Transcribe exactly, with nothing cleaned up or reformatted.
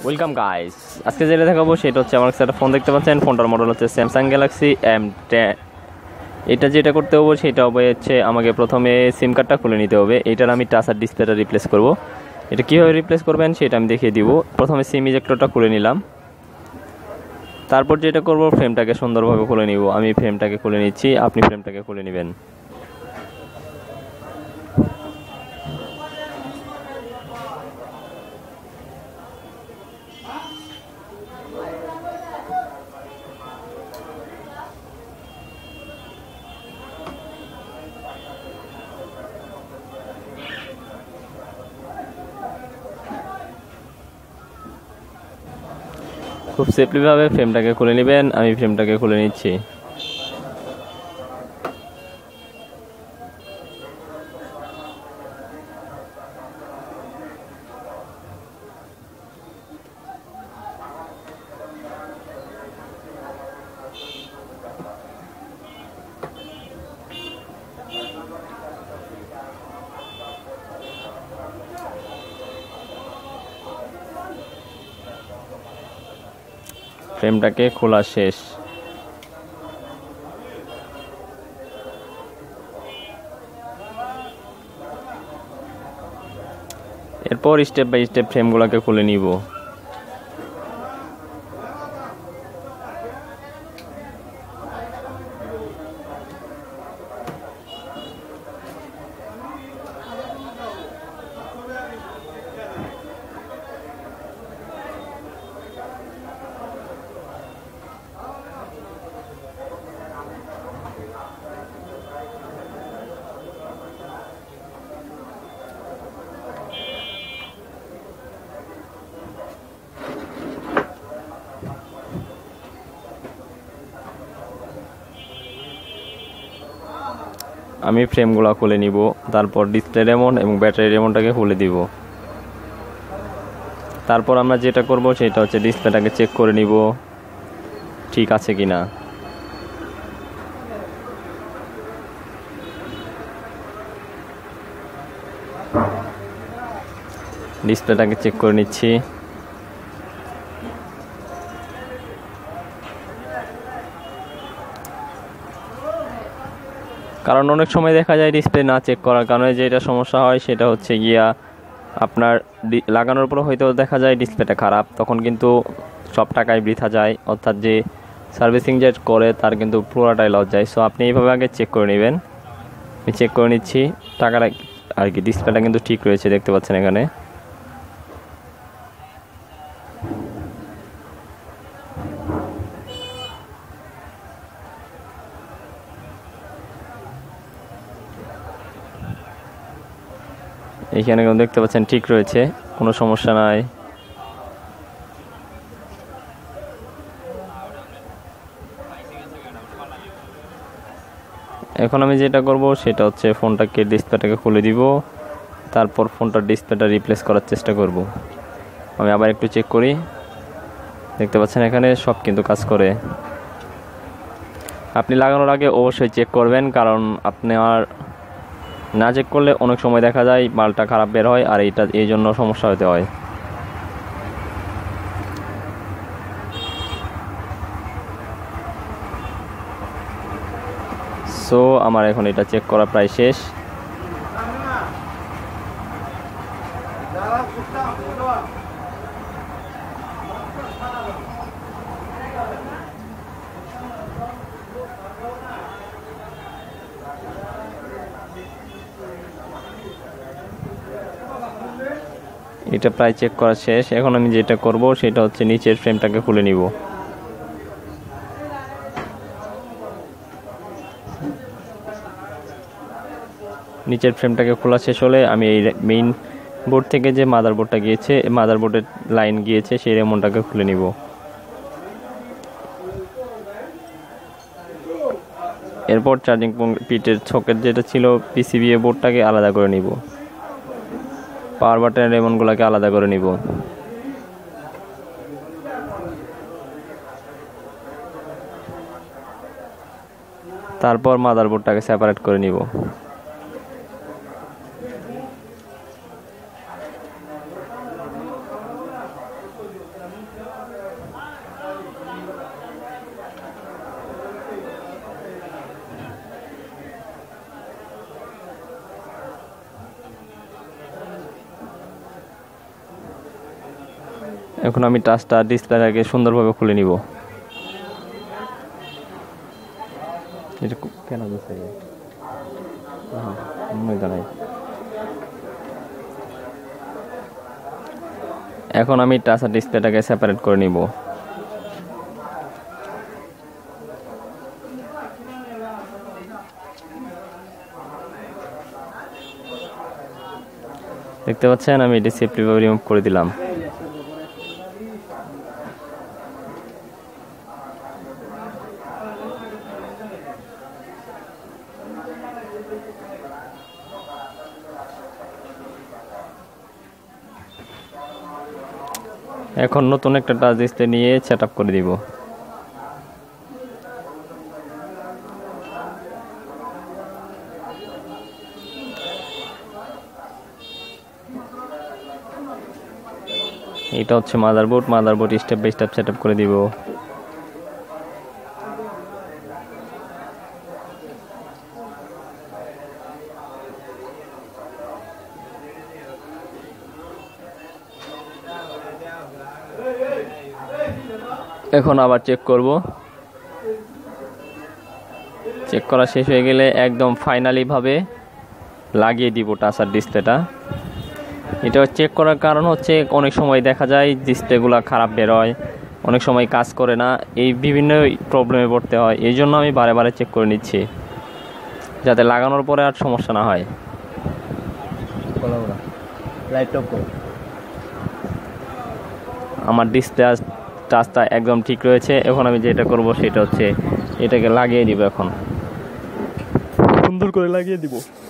Welcome guys, আজকে যেটা দেখাবো সেটা হচ্ছে আমার কাছে একটা ফোন দেখতে পাচ্ছেন। ফোনটার মডেল হচ্ছে স্যামসাং গ্যালাক্সি এম টেন। এটা যেটা করতে হবে সেটা হবে হচ্ছে আমাকে প্রথমে সিম কার্ডটা খুলে নিতে হবে। এটার আমি টাচ আর ডিসপ্লেটা রিপ্লেস করব। এটা কীভাবে রিপ্লেস করবেন সেটা আমি দেখিয়ে দিব। প্রথমে সিম ইজেক্টরটা খুলে নিলাম, তারপর যেটা করব ফ্রেমটাকে সুন্দরভাবে খুলে নিব। আমি ফ্রেমটাকে খুলে নিচ্ছি, আপনি ফ্রেমটাকে খুলে নেবেন। খুব সেফলিভাবে ফ্রেমটাকে খুলে নেবেন। আমি ফ্রেমটাকে খুলে নিচ্ছি। ফ্রেমটাকে খোলা শেষ। এরপর স্টেপ বাই স্টেপ ফ্রেমগুলোকে খুলে নিব। আমি ফ্রেমগুলো খুলে নিব, তারপর ডিসপ্লে রেমন এবং ব্যাটারি রেমনটাকে খুলে দিব। তারপর আমরা যেটা করব সেটা হচ্ছে ডিসপ্লেটাকে চেক করে নিব ঠিক আছে কিনা। ডিসপ্লেটাকে চেক করে নিচ্ছি। কারণ অনেক সময় দেখা যায় ডিসপ্লে না চেক করার কারণে যেটা সমস্যা হয় সেটা হচ্ছে গিয়া আপনার লাগানোর পর হয়তো দেখা যায় ডিসপ্লেটা খারাপ, তখন কিন্তু সব টাকায় বৃথা যায়। অর্থাৎ যে সার্ভিসিং যে করে তার কিন্তু পুরোটাই লস যায়। সো আপনি এইভাবে আগে চেক করে নেবেন। আমি চেক করে নিচ্ছি টাকাটা আর কি, ডিসপ্লেটা কিন্তু ঠিক রয়েছে, দেখতে পাচ্ছেন এখানে। এইখানে দেখতে পাচ্ছেন ঠিক রয়েছে, কোনো সমস্যা নাই। এখন আমি যেটা করব সেটা হচ্ছে ফোনটাকে ডিসপ্লেটাকে খুলে দিব, তারপর ফোনটার ডিসপ্লেটা রিপ্লেস করার চেষ্টা করব। আমি আবার একটু চেক করি, দেখতে পাচ্ছেন এখানে সব কিন্তু কাজ করে। আপনি লাগানোর আগে অবশ্যই চেক করবেন, কারণ আপনি আর না চেক করলে অনেক সময় দেখা যায় মালটা খারাপ বের হয়, আর এইটা এই জন্য সমস্যা হতে হয়। সো আমার এখন এটা চেক করা প্রায় শেষ। এটা প্রায় চেক করা শেষ। এখন আমি যেটা করব সেটা হচ্ছে নিচের ফ্রেমটাকে খুলে নিব। নিচের ফ্রেমটাকে খোলা শেষ হলে আমি এই মেইন বোর্ড থেকে যে মাদারবোর্ডটা গিয়েছে, মাদারবোর্ডের লাইন গিয়েছে, সেই রেমনটাকে খুলে নিব। এরপর চার্জিং পিটের সকেট যেটা ছিল পিসিবি বোর্ডটাকে আলাদা করে নিব, পাওয়ার বাটনের রেমনগুলোকে আলাদা করে নিব। তারপর মাদারবোর্ডটাকে সেপারেট করে নিব। এখন আমি টাচটা ডিসপ্লেটাকে সুন্দরভাবে খুলে নিব। এটা কেন দিচ্ছে নাই। এখন আমি টাচ আর ডিসপ্লেটাকে সেপারেট করে নিব। দেখতে পাচ্ছেন আমি এটি সেফটিভাবে রিমুভ করে দিলাম। এখন নতুন একটা টাচ ডিসপ্লে নিয়ে সেটআপ করে দিব। এটা হচ্ছে motherboard, motherboard step by step setup করে দিব। এখন আবার চেক করব। চেক করা শেষ হয়ে গেলে একদম ফাইনালি ভাবে লাগিয়ে দিব টাচ আর ডিসপ্লেটা। এটা চেক করার কারণ হচ্ছে অনেক সময় দেখা যায় ডিসপ্লেগুলো খারাপ বের হয়, অনেক সময় কাজ করে না, এই বিভিন্ন প্রবলেমে পড়তে হয়। এই জন্য আমি বারে বারে চেক করে নিচ্ছি যাতে লাগানোর পরে আর সমস্যা না হয়। আমার ডিসপ্লে টাচটা একদম ঠিক রয়েছে। এখন আমি যেটা করব সেটা হচ্ছে এটাকে লাগিয়ে দিব। এখন সুন্দর করে লাগিয়ে দিব।